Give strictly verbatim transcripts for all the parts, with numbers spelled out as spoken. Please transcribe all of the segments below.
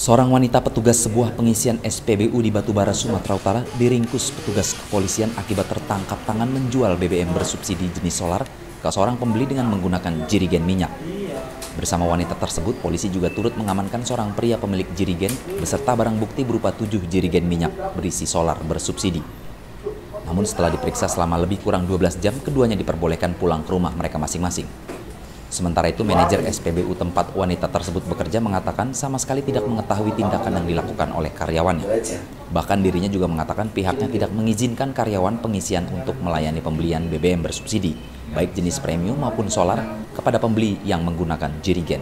Seorang wanita petugas sebuah pengisian S P B U di Batubara, Sumatera Utara diringkus petugas kepolisian akibat tertangkap tangan menjual B B M bersubsidi jenis solar ke seorang pembeli dengan menggunakan jirigen minyak. Bersama wanita tersebut, polisi juga turut mengamankan seorang pria pemilik jirigen beserta barang bukti berupa tujuh jirigen minyak berisi solar bersubsidi. Namun setelah diperiksa selama lebih kurang dua belas jam, keduanya diperbolehkan pulang ke rumah mereka masing-masing. Sementara itu, manajer S P B U tempat wanita tersebut bekerja mengatakan sama sekali tidak mengetahui tindakan yang dilakukan oleh karyawannya. Bahkan dirinya juga mengatakan pihaknya tidak mengizinkan karyawan pengisian untuk melayani pembelian B B M bersubsidi, baik jenis premium maupun solar, kepada pembeli yang menggunakan jirigen.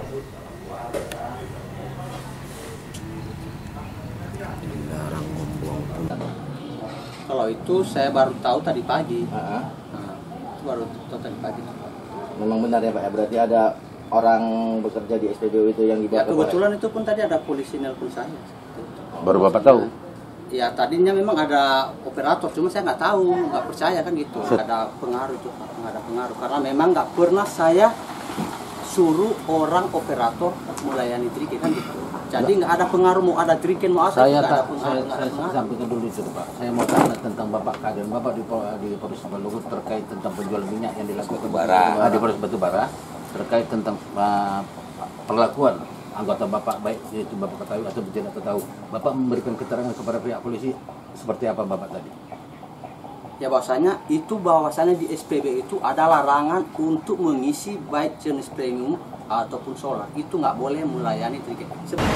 Kalau itu saya baru tahu tadi pagi. Uh-huh. Nah, itu baru tahu tadi pagi. Memang benar ya Pak, ya? Berarti ada orang bekerja di S P B U itu yang dibawa. Ya kebetulan itu pun tadi ada polisi nelpon saya. Baru Bapak tahu? Ya tadinya memang ada operator, cuma saya nggak tahu, nggak percaya kan gitu. Ada pengaruh itu, nggak ada pengaruh. Karena memang nggak pernah saya suruh orang operator melayani trigen kan gitu. Jadi nggak ada pengaruh, mau ada trigen mau apa, saya nggak tak, ada pengaruh. saya, saya, saya sampaikan dulu itu Pak. Saya mau tanya tentang Bapak keadaan Bapak di, di Polres Batubara terkait tentang penjual minyak yang dilakukan Batubara. Ah, di Polres Batubara terkait tentang uh, perlakuan anggota Bapak, baik itu Bapak ketahui atau tidak tahu. Bapak memberikan keterangan kepada pihak polisi seperti apa Bapak tadi? Ya bahwasanya itu bahwasanya di S P B itu ada larangan untuk mengisi baik jenis premium ataupun solar, itu nggak boleh melayani trigen.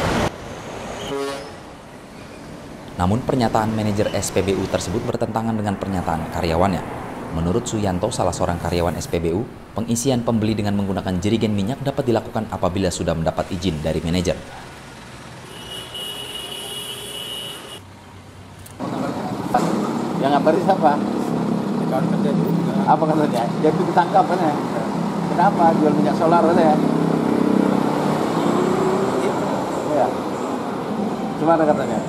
Namun pernyataan manajer S P B U tersebut bertentangan dengan pernyataan karyawannya. Menurut Suyanto, salah seorang karyawan S P B U, pengisian pembeli dengan menggunakan jirigen minyak dapat dilakukan apabila sudah mendapat izin dari manajer. Yang ngabarin siapa? Kawan kerja juga. Apa katanya? Jadi ditangkap kan ya? Kenapa jual minyak solar kan ya? Iya. Gimana katanya?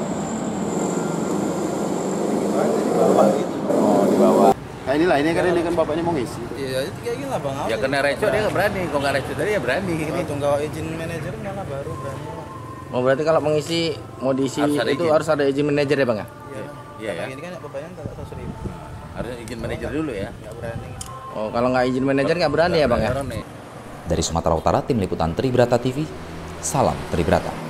Oh, di bawah. Nah inilah, ini kan ini kan bapaknya mau ngisi. Iya, itu kayak gini lah bang. Ya kena reco dia nggak berani, kalau nggak reco tadi ya berani. Kalau tunggu izin manajer mana baru berani. Oh berarti kalau mengisi mau diisi Harus ada itu izin. harus ada izin manajer ya bang ya? Iya. Iya ya. Ini kan bapaknya nggak tahu seribu. Harus izin manajer dulu ya. Nggak berani. Oh kalau nggak izin manajer nggak berani ya bang ya? Dari Sumatera Utara, Tim Liputan Tribrata T V, salam Tribrata.